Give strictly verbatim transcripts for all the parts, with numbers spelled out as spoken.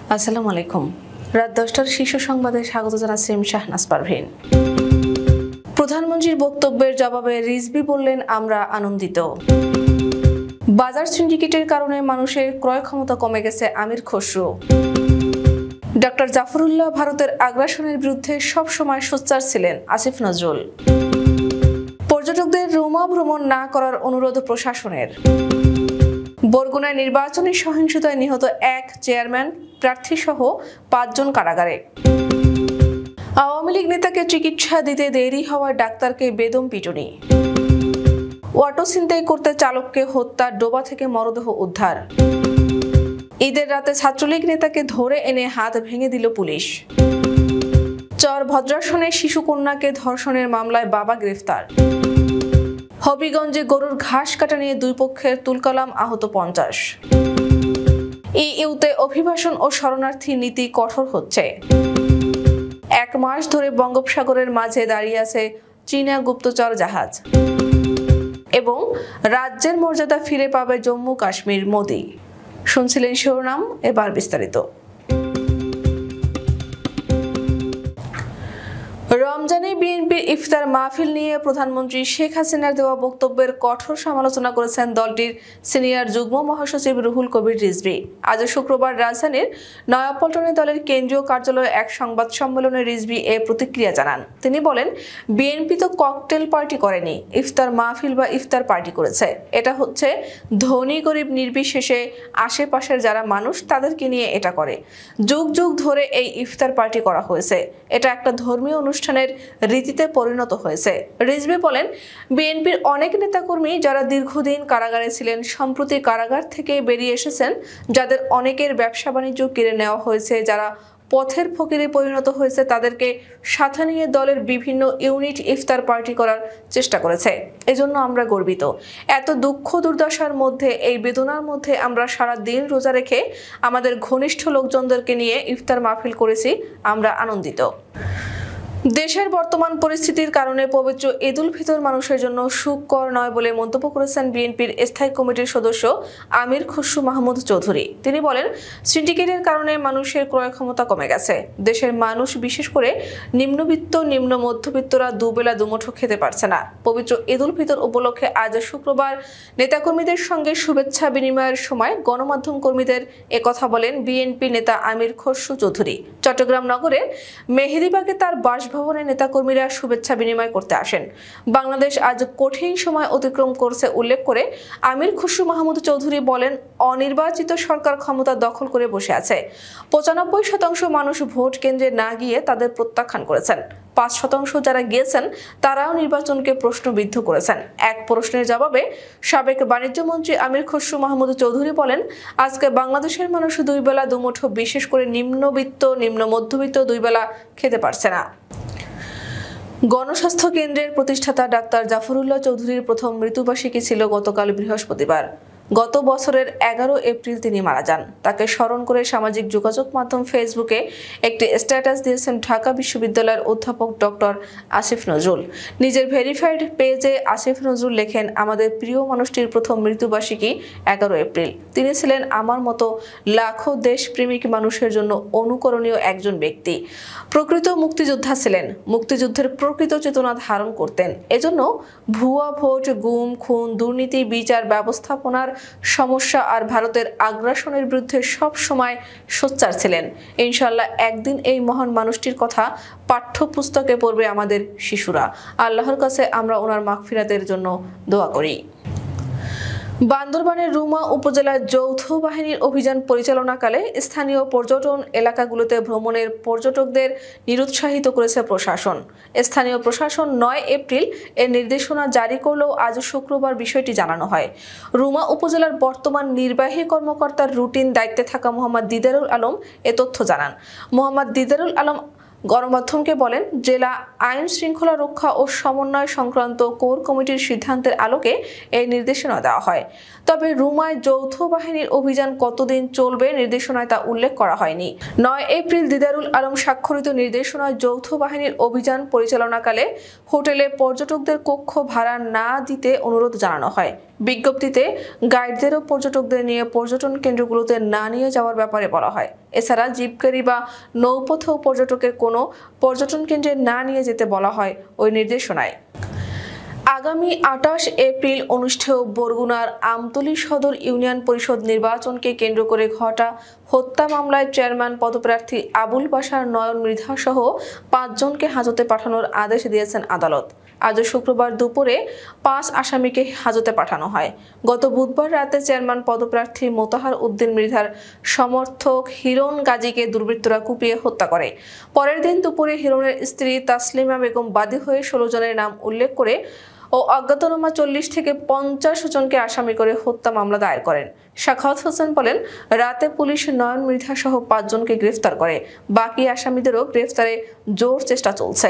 আসসালামু আলাইকুম। রাত দশটার শীর্ষ সংবাদে স্বাগত জানাচ্ছি শাহনাজ পারভীন। প্রধানমন্ত্রীর বক্তব্যের জবাবে রিজভী বললেন, আমরা আনন্দিত। বাজার সিন্ডিকেটের কারণে মানুষের ক্রয় ক্ষমতা কমে গেছে, আমির খসরু। ডক্টর জাফরুল্লাহ ভারতের আগ্রাসনের বিরুদ্ধে সব সময় সোচ্চার ছিলেন, আসিফ নজরুল। পর্যটকদের রোমা ভ্রমণ না করার অনুরোধ প্রশাসনের। বরগুনায় নির্বাচনী সহিংসতায় নিহত এক চেয়ারম্যান প্রার্থী সহ পাঁচজন কারাগারে। আওয়ামী লীগ নেতাকে চিকিৎসা দিতে দেরি হওয়ায় ডাক্তারকে বেদম পিটুনি। অটো ছিনতাই করতে চালককে হত্যা, ডোবা থেকে মরদেহ উদ্ধার। ঈদের রাতে ছাত্রলীগ নেতাকে ধরে এনে হাত ভেঙে দিল পুলিশ। চর ভদ্রাসনে শিশু কন্যাকে ধর্ষণের মামলায় বাবা গ্রেফতার। হবিগঞ্জে গরুর ঘাস কাটা নিয়ে দুই পক্ষের তুলকালাম, আহত পঞ্চাশ। ইইউতে অভিবাসন ও শরণার্থী নীতি কঠোর হচ্ছে। এক মাস ধরে বঙ্গোপসাগরের মাঝে দাঁড়িয়ে আছে চীনা গুপ্তচর জাহাজ। এবং রাজ্যের মর্যাদা ফিরে পাবে জম্মু কাশ্মীর, মোদি। শুনছিলেন শিরোনাম, এবার বিস্তারিত। রমজানে বিএনপির ইফতার মাহফিল নিয়ে প্রধানমন্ত্রী শেখ হাসিনার দেওয়া বক্তব্যের কঠোর সমালোচনা করেছেন দলটির সিনিয়র যুগ্ম মহাসচিব রুহুল কবির রিজভী। আজ শুক্রবার রাজধানীর নয়াপল্টনে দলের কেন্দ্রীয় কার্যালয়ে এক সংবাদ সম্মেলনে রিজভী এ প্রতিক্রিয়া জানান। তিনি বলেন, বিএনপি তো ককটেল পার্টি করেনি, ইফতার মাহফিল বা ইফতার পার্টি করেছে। এটা হচ্ছে ধনী গরিব নির্বিশেষে আশেপাশের যারা মানুষ তাদেরকে নিয়ে এটা করে। যুগ যুগ ধরে এই ইফতার পার্টি করা হয়েছে। এটা একটা ধর্মীয় অনুষ্ঠানের রীতিতে পরিণত হয়েছে। রিজভী বলেন, বিএনপির অনেক নেতাকর্মী যারা দীর্ঘদিন কারাগারে ছিলেন সম্প্রতি কারাগার থেকে বেরিয়ে এসেছেন, যাদের অনেকের ব্যবসা বাণিজ্য কেড়ে নেওয়া হয়েছে, যারা পথের ফকিরে পরিণত হয়েছে, তাদেরকে সাথে নিয়ে দলের বিভিন্ন ইউনিট ইফতার পার্টি করার চেষ্টা করেছে। এজন্য আমরা গর্বিত। এত দুঃখ দুর্দশার মধ্যে, এই বেদনার মধ্যে আমরা সারা দিন রোজা রেখে আমাদের ঘনিষ্ঠ লোকজনদেরকে নিয়ে ইফতার মাহফিল করেছি, আমরা আনন্দিত। দেশের বর্তমান পরিস্থিতির কারণে পবিত্র ঈদ উল ফিতর মানুষের জন্য সুখকর নয় বলে মন্তব্য করেছেন বিএনপির স্থায়ী কমিটির সদস্য আমির খসরু মাহমুদ চৌধুরী। তিনি বলেন, সিন্ডিকেটের কারণে মানুষের ক্রয় ক্ষমতা কমে গেছে। দেশের মানুষ, বিশেষ করে নিম্নবিত্ত নিম্ন মধ্যবিত্তরা দুবেলা দুমুঠো খেতে পারছে না। পবিত্র ঈদ উল ফিতর উপলক্ষে আজ শুক্রবার নেতাকর্মীদের সঙ্গে শুভেচ্ছা বিনিময়ের সময় গণমাধ্যম কর্মীদের একথা বলেন বিএনপি নেতা আমির খসরু চৌধুরী। চট্টগ্রাম নগরের মেহেদীবাগে তার বাস ভবনে নেতাকর্মীরা শুভেচ্ছা বিনিময় করতে আসেন। বাংলাদেশ আজ কঠিন সময় অতিক্রম করছে উল্লেখ করে আমির খসরু মাহমুদ চৌধুরী বলেন, অনির্বাচিত সরকার ক্ষমতা দখল করে বসে আছে। পঁচানব্বই শতাংশ মানুষ ভোট কেন্দ্রে না গিয়ে তাদের প্রত্যাখ্যান করেছেন। পাঁচ শতাংশ যারা গিয়েছেন তারাও নির্বাচনকে প্রশ্নবিদ্ধ করেছেন। এক প্রশ্নের জবাবে সাবেক বাণিজ্য মন্ত্রী আমির খসরু মাহমুদ চৌধুরী বলেন, আজকে বাংলাদেশের মানুষ দুই বেলা দুমুঠো, বিশেষ করে নিম্নবিত্ত নিম্ন মধ্যবিত্ত দুই বেলা খেতে পারছে না। গণস্বাস্থ্য কেন্দ্রের প্রতিষ্ঠাতা ডাক্তার জাফরুল্লাহ চৌধুরীর প্রথম মৃত্যুবার্ষিকী ছিল গতকাল বৃহস্পতিবার। গত বছরের এগারো এপ্রিল তিনি মারা যান। তাকে স্মরণ করে সামাজিক যোগাযোগ মাধ্যম ফেসবুকে একটি স্ট্যাটাস দিয়েছেন ঢাকা বিশ্ববিদ্যালয়ের অধ্যাপক ডক্টর আসিফ নজরুল। নিজের ভেরিফাইড পেজে আসিফ নজরুল লেখেন, আমাদের প্রিয় মানুষটির প্রথম মৃত্যুবার্ষিকী এগারো এপ্রিল। তিনি ছিলেন আমার মতো লাখো দেশপ্রেমিক মানুষের জন্য অনুকরণীয় একজন ব্যক্তি। প্রকৃত মুক্তিযোদ্ধা ছিলেন, মুক্তিযুদ্ধের প্রকৃত চেতনা ধারণ করতেন। এজন্য ভুয়া ভোট, গুম, খুন, দুর্নীতি, বিচার ব্যবস্থাপনার সমস্যা আর ভারতের আগ্রাসনের বিরুদ্ধে সব সময় সোচ্চার ছিলেন। ইনশাআল্লাহ একদিন এই মহান মানুষটির কথা পাঠ্যপুস্তকে পড়বে আমাদের শিশুরা। আল্লাহর কাছে আমরা ওনার মাগফিরাতের জন্য দোয়া করি। বান্দরবানের রুমা উপজেলায় যৌথ বাহিনীর অভিযান পরিচালনাকালে স্থানীয় পর্যটন এলাকাগুলোতে ভ্রমণের পর্যটকদের নিরুৎসাহিত করেছে প্রশাসন। স্থানীয় প্রশাসন নয় এপ্রিল এর নির্দেশনা জারি করলেও আজ শুক্রবার বিষয়টি জানানো হয়। রুমা উপজেলার বর্তমান নির্বাহী কর্মকর্তার রুটিন দায়িত্বে থাকা মোহাম্মদ দিদারুল আলম এ তথ্য জানান। মোহাম্মদ দিদারুল আলম গণমাধ্যমকে বলেন, জেলা আইন শৃঙ্খলা রক্ষা ও সমন্বয় সংক্রান্ত কোর কমিটির সিদ্ধান্তের আলোকে এই নির্দেশনা দেওয়া হয়। তবে রুমায় যৌথ বাহিনীর অভিযান কতদিন চলবে নির্দেশনায় তা উল্লেখ করা হয়নি। নয় এপ্রিল দিদারুল আলম স্বাক্ষরিত নির্দেশনায় যৌথ বাহিনীর অভিযান পরিচালনাকালে হোটেলে পর্যটকদের কক্ষ ভাড়া না দিতে অনুরোধ জানানো হয়। বিজ্ঞপ্তিতে গাইডদেরও পর্যটকদের নিয়ে পর্যটন কেন্দ্রগুলোতে না নিয়ে যাওয়ার ব্যাপারে বলা হয়। এছাড়া জিপগাড়ি বা নৌপথেও পর্যটকের কোনো পর্যটন কেন্দ্রে না নিয়ে যেতে বলা হয় ওই নির্দেশনায়। আগামী আটাশ এপ্রিল অনুষ্ঠেয় বরগুনার আমতলী সদর ইউনিয়ন পরিষদ নির্বাচনকে কেন্দ্র করে ঘটা হত্যা মামলায় চেয়ারম্যান পদপ্রার্থী আবুল বাশার নয়ন মৃধা সহ পাঁচজনকে হাজতে পাঠানোর আদেশ দিয়েছেন আদালত। আজ শুক্রবার দুপুরে পাঁচ আসামিকে হাজতে পাঠানো হয়। গত বুধবার রাতে চেয়ারম্যান পদপ্রার্থী মোতাহার উদ্দিন মৃধার সমর্থক হিরণ গাজীকে দুর্বৃত্তরা কুপিয়ে হত্যা করে। পরের দিন দুপুরে হিরণের স্ত্রী তাসলিমা বেগম বাদী হয়ে ষোলো জনের নাম উল্লেখ করে ও অজ্ঞাতনামা চল্লিশ থেকে পঞ্চাশ জনকে আসামি করে হত্যা মামলা দায়ের করেন। সাখাওয়াত হোসেন বলেন, রাতে পুলিশ নয়ন মৃধা সহ পাঁচজনকে গ্রেফতার করে। বাকি আসামিদেরও গ্রেফতারে জোর চেষ্টা চলছে।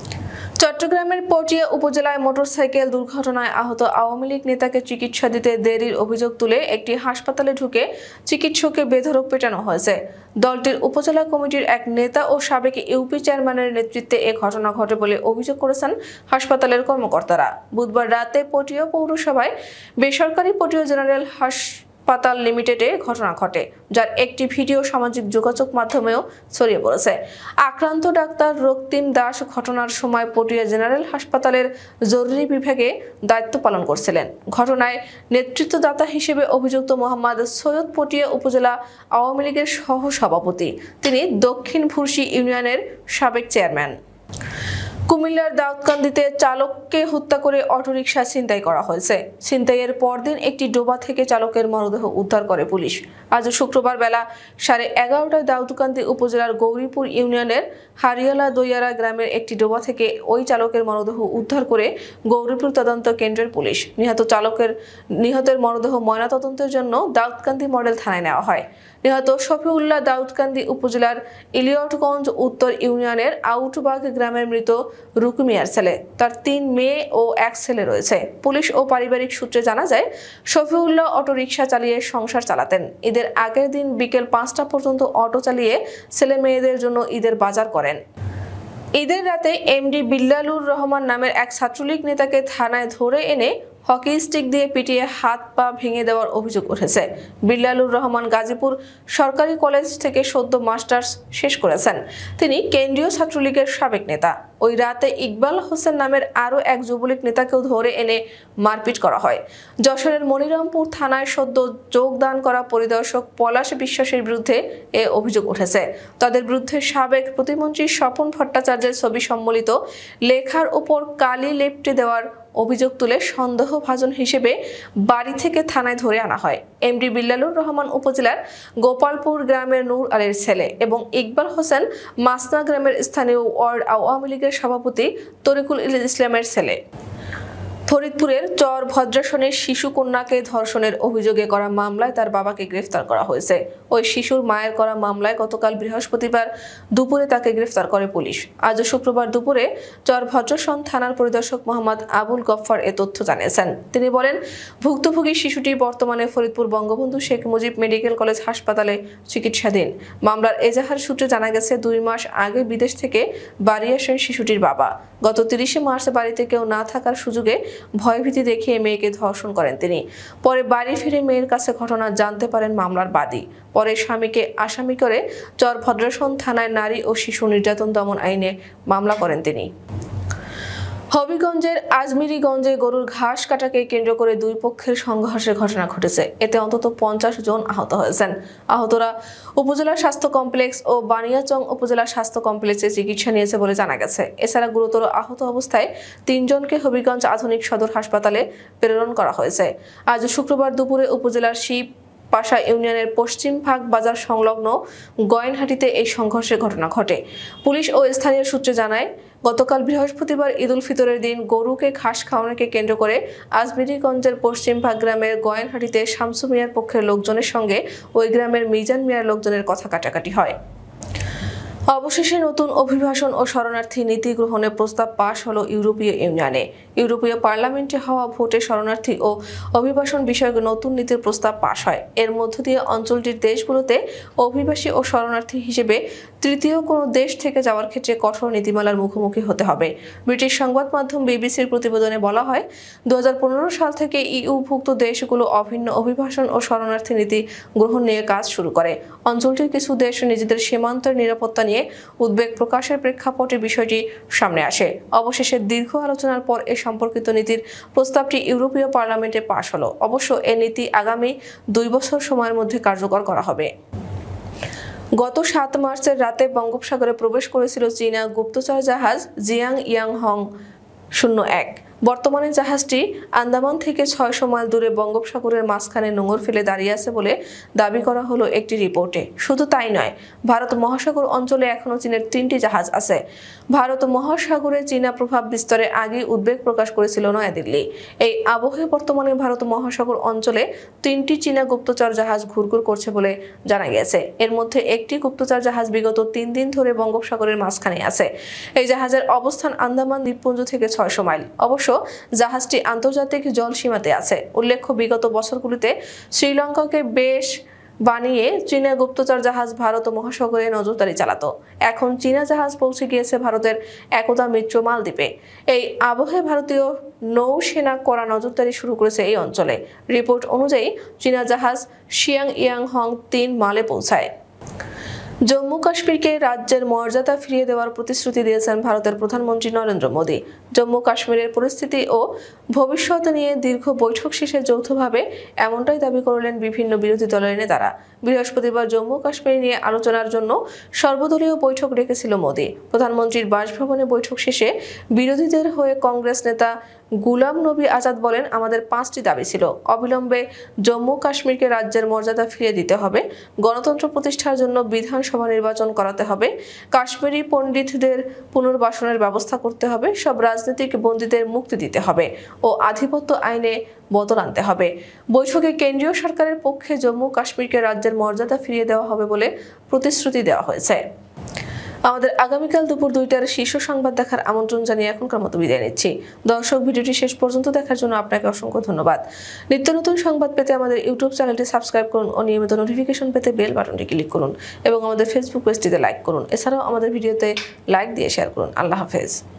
চট্টগ্রামের পটিয়া উপজেলায় মোটরসাইকেল দুর্ঘটনায় আহত আওয়ামী লীগ নেতাকে চিকিৎসা দিতে দেরির অভিযোগ তুলে একটি হাসপাতালে ঢুকে চিকিৎসককে বেধড়ক পেটানো হয়েছে। দলটির উপজেলা কমিটির এক নেতা ও সাবেক ইউপি চেয়ারম্যানের নেতৃত্বে এ ঘটনা ঘটে বলে অভিযোগ করেছেন হাসপাতালের কর্মকর্তারা। বুধবার রাতে পটিয়া পৌরসভায় বেসরকারি পটিয়া জেনারেল হাসপাতাল লিমিটেডে ঘটনা ঘটে, যার একটি ভিডিও সামাজিক যোগাযোগ মাধ্যমেও ছড়িয়ে পড়েছে। আক্রান্ত ডাক্তার রক্তিম দাস ঘটনার সময় পটিয়া জেনারেল হাসপাতালের জরুরি বিভাগে দায়িত্ব পালন করছিলেন। ঘটনায় নেতৃত্বদাতা হিসেবে অভিযুক্ত মোহাম্মদ সৈয়দ পটিয়া উপজেলা আওয়ামী লীগের সহ সভাপতি। তিনি দক্ষিণ ভুরসি ইউনিয়নের সাবেক চেয়ারম্যান। কুমিল্লার দাউদকান্দিতে চালককে হত্যা করে অটোরিকশা ছিনতাই করা হয়েছে। ছিনতাইয়ের পরদিন একটি ডোবা থেকে চালকের মরদেহ উদ্ধার করে পুলিশ। আজ শুক্রবার বেলা সাড়ে এগারোটায় দাউদকান্দি উপজেলার গৌরীপুর ইউনিয়নের হারিয়ালা দইয়ারা গ্রামের একটি ডোবা থেকে ওই চালকের মরদেহ উদ্ধার করে গৌরীপুর তদন্ত কেন্দ্রের পুলিশ। নিহত চালকের নিহতের মরদেহ ময়নাতদন্তের জন্য দাউদকান্দি মডেল থানায় নেওয়া হয়। নিহত শফিউল্লাহ দাউদকান্দি উপজেলার ইলিয়টগঞ্জ উত্তর ইউনিয়নের আউটবাগ গ্রামের মৃত রুকু মিয়ার ছেলে। তার তিন মেয়ে ও এক ছেলে রয়েছে। পুলিশ ও পারিবারিক সূত্রে জানা যায়, শফিউল্লাহ অটোরিকশা চালিয়ে সংসার চালাতেন। ঈদের আগের দিন বিকেল পাঁচটা পর্যন্ত অটো চালিয়ে ছেলে মেয়েদের জন্য ঈদের বাজার করেন। ঈদের রাতে এমডি বিল্লালুর রহমান নামের এক ছাত্রলীগ নেতাকে থানায় ধরে এনে হকি স্টিক দিয়ে পিটিয়ে হাত পা ভেঙে দেওয়ার অভিযোগ উঠেছে। বিল্লালুর রহমান গাজীপুর সরকারি কলেজ থেকে সদ্য মাস্টার্স শেষ করেছেন। তিনি কেন্দ্রীয় ছাত্রলীগের সাবেক নেতা। ওই রাতে ইকবাল হোসেন নামের আরও এক যুবলীগ নেতাকেও ধরে এনে মারপিট করা হয়। যশোরের মনিরামপুর থানায় সদ্য যোগদান করা পরিদর্শক পলাশ বিশ্বাসের বিরুদ্ধে এ অভিযোগ উঠেছে। তাদের বিরুদ্ধে সাবেক প্রতিমন্ত্রী স্বপন ভট্টাচার্যের ছবি সম্বলিত লেখার উপর কালি লেপটে দেওয়ার অভিযোগ তুলে সন্দেহভাজন হিসেবে বাড়ি থেকে থানায় ধরে আনা হয়। এমডি বিল্লালুর রহমান উপজেলার গোপালপুর গ্রামের নূর আলীর ছেলে এবং ইকবাল হোসেন মাসনা গ্রামের স্থানীয় ওয়ার্ড আওয়ামী লীগের সভাপতি তরিকুল ইসলামের ছেলে। ফরিদপুরের চর ভদ্রাসনের শিশু কন্যাকে ধর্ষণের অভিযোগে করা মামলায় তার বাবাকে গ্রেফতার করা হয়েছে। ওই শিশুর মায়ের করা মামলায় গতকাল বৃহস্পতিবার দুপুরে তাকে গ্রেফতার করে পুলিশ। আজ শুক্রবার দুপুরে চর ভদ্রাসন থানার পরিদর্শক মোহাম্মদ আবুল গফফার এ তথ্য জানিয়েছেন। তিনি বলেন, ভুক্তভোগী শিশুটি বর্তমানে ফরিদপুর বঙ্গবন্ধু শেখ মুজিব মেডিকেল কলেজ হাসপাতালে চিকিৎসাধীন। মামলার এজাহার সূত্রে জানা গেছে, দুই মাস আগে বিদেশ থেকে বাড়ি আসেন শিশুটির বাবা। গত তিরিশে মার্চ বাড়িতে কেউ না থাকার সুযোগে ভয়ভীতি দেখিয়ে মেয়েকে ধর্ষণ করেন তিনি। পরে বাড়ি ফিরে মেয়ের কাছে ঘটনা জানতে পারেন মামলার বাদী। পরে স্বামীকে আসামি করে চর ভদ্রাসন থানায় নারী ও শিশু নির্যাতন দমন আইনে মামলা করেন তিনি। হবিগঞ্জের আজমিরিগঞ্জে গরুর ঘাস কাটাকে কেন্দ্র করে দুই পক্ষের সংঘর্ষের ঘটনা ঘটেছে। এতে অন্তত পঞ্চাশ জন আহত হয়েছেন। আহতরা উপজেলা স্বাস্থ্য কমপ্লেক্স ও বানিয়াচং উপজেলা স্বাস্থ্য কমপ্লেক্সে চিকিৎসা নিয়েছে বলে জানা গেছে। এছাড়া গুরুতর আহত অবস্থায় তিনজনকে হবিগঞ্জ আধুনিক সদর হাসপাতালে প্রেরণ করা হয়েছে। আজ শুক্রবার দুপুরে উপজেলার শিব পাশা ইউনিয়নের পশ্চিম ভাগ বাজার সংলগ্ন গয়েনহাটিতে এই সংঘর্ষের ঘটনা ঘটে। পুলিশ ও স্থানীয় সূত্রে জানায়, গতকাল বৃহস্পতিবার ঈদ উল ফিতরের দিন গরুকে ঘাস খাওয়ানোকে কেন্দ্র করে আজমিরিগঞ্জের পশ্চিম ভাগ গ্রামের গয়েনহাটিতে শামসু মিয়ার পক্ষের লোকজনের সঙ্গে ওই গ্রামের মিজান মিয়ার লোকজনের কথা কাটাকাটি হয়। অবশেষে নতুন অভিবাসন ও শরণার্থী নীতি গ্রহণের প্রস্তাব পাশ হলো ইউরোপীয় ইউনিয়নে। ইউরোপীয় পার্লামেন্টে হওয়া ভোটে শরণার্থী ও অভিবাসন বিষয়ক নতুন নীতির প্রস্তাব পাশ হয়। এর মধ্য দিয়ে অঞ্চলটির দেশগুলোতে অভিবাসী ও শরণার্থী হিসেবে তৃতীয় কোনো দেশ থেকে যাওয়ার ক্ষেত্রে কঠোর নীতিমালার মুখোমুখি হতে হবে। ব্রিটিশ সংবাদ মাধ্যম বিবিসির প্রতিবেদনে বলা হয়, দু হাজার পনেরো সাল থেকে ইউভুক্ত দেশগুলো অভিন্ন অভিবাসন ও শরণার্থী নীতি গ্রহণ নিয়ে কাজ শুরু করে। অঞ্চলটির কিছু দেশ নিজেদের সীমান্তের নিরাপত্তা নিয়ে উদ্বেগ প্রকাশের প্রেক্ষাপটে বিষয়টি সামনে আসে। অবশেষে দীর্ঘ আলোচনার পর এ সম্পর্কিত নীতির প্রস্তাবটি ইউরোপীয় পার্লামেন্টে পাশ হলো। অবশ্য এ নীতি আগামী দুই বছর সময়ের মধ্যে কার্যকর করা হবে। গত সাত মার্চের রাতে বঙ্গোপসাগরে প্রবেশ করেছিল চীনা গুপ্তচর জাহাজ জিয়াং ইয়াং হং শূন্য এক। বর্তমানে জাহাজটি আন্দামান থেকে ছয়শ মাইল দূরে বঙ্গোপসাগরের মাঝখানে নোঙর ফেলে দাঁড়িয়ে আছে বলে দাবি করা হলো একটি রিপোর্টে। শুধু তাই নয়, ভারত মহাসাগর অঞ্চলে এখনও চীনের তিনটি জাহাজ আছে। ভারত মহাসাগরে চীনা প্রভাব বিস্তারে আগেই উদ্বেগ প্রকাশ করেছিল নয়াদিল্লি। এই আবহে বর্তমানে ভারত মহাসাগর অঞ্চলে তিনটি চীনা গুপ্তচর জাহাজ ঘুরঘুর করছে বলে জানা গেছে। এর মধ্যে একটি গুপ্তচর জাহাজ বিগত তিন দিন ধরে বঙ্গোপসাগরের মাঝখানে আছে। এই জাহাজের অবস্থান আন্দামান দ্বীপপুঞ্জ থেকে ছয়শ মাইল। অবশ্য জাহাজটি আন্তর্জাতিক জল সীমাতে আছে। উল্লেখ্য, বিগত বছরগুলিতে শ্রীলঙ্কাকে বেশ বানিয়ে চীনা গুপ্তচর জাহাজ ভারত মহাসাগরে নজরদারি চালাতো। এখন চীনা জাহাজ পৌঁছে গিয়েছে ভারতের একদা মিত্র মালদ্বীপে। এই আবহে ভারতীয় নৌসেনা কড়া নজরদারি শুরু করেছে এই অঞ্চলে। রিপোর্ট অনুযায়ী চীনা জাহাজ শিয়াং ইয়াং হং তিন মালে পৌঁছায়। জম্মু কাশ্মীরকে রাজ্যের মর্যাদা ফিরিয়ে দেওয়ার প্রতিশ্রুতি দিয়েছেন ভারতের প্রধানমন্ত্রী নরেন্দ্র মোদী। জম্মু কাশ্মীরের পরিস্থিতি ও ভবিষ্যৎ নিয়ে দীর্ঘ বৈঠক শেষে যৌথভাবে এমনটাই দাবি করলেন বিভিন্ন বিরোধী দলের নেতারা। বৃহস্পতিবার জম্মু কাশ্মীর নিয়ে আলোচনার জন্য সর্বদলীয় বৈঠক ডেকেছিল মোদী। প্রধানমন্ত্রীর বাসভবনে বৈঠক শেষে বিরোধীদের হয়ে কংগ্রেস নেতা গুলাম নবী আজাদ বলেন, আমাদের পাঁচটি দাবি ছিল। অবিলম্বে জম্মু কাশ্মীরকে রাজ্যের মর্যাদা ফিরিয়ে দিতে হবে, গণতন্ত্র প্রতিষ্ঠার জন্য বিধানসভা নির্বাচন করাতে হবে, কাশ্মীরি পণ্ডিতদের পুনর্বাসনের ব্যবস্থা করতে হবে, সব রাজনৈতিক বন্দীদের মুক্তি দিতে হবে ও আধিপত্য আইনে বদল আনতে হবে। বৈঠকে কেন্দ্রীয় সরকারের পক্ষে জম্মু কাশ্মীরকে রাজ্যের মর্যাদা ফিরিয়ে দেওয়া হবে বলে প্রতিশ্রুতি দেওয়া হয়েছে। আমাদের আগামীকাল দুপুর দুইটার শীর্ষ সংবাদ দেখার আমন্ত্রণ জানিয়ে এখনকার মতো বিদায় নিচ্ছি। দর্শক, ভিডিওটি শেষ পর্যন্ত দেখার জন্য আপনাকে অসংখ্য ধন্যবাদ। নিত্য নতুন সংবাদ পেতে আমাদের ইউটিউব চ্যানেলটি সাবস্ক্রাইব করুন ও নিয়মিত নোটিফিকেশন পেতে বেল বাটনটি ক্লিক করুন এবং আমাদের ফেসবুক পেজটিতে লাইক করুন। এছাড়াও আমাদের ভিডিওতে লাইক দিয়ে শেয়ার করুন। আল্লাহ হাফেজ।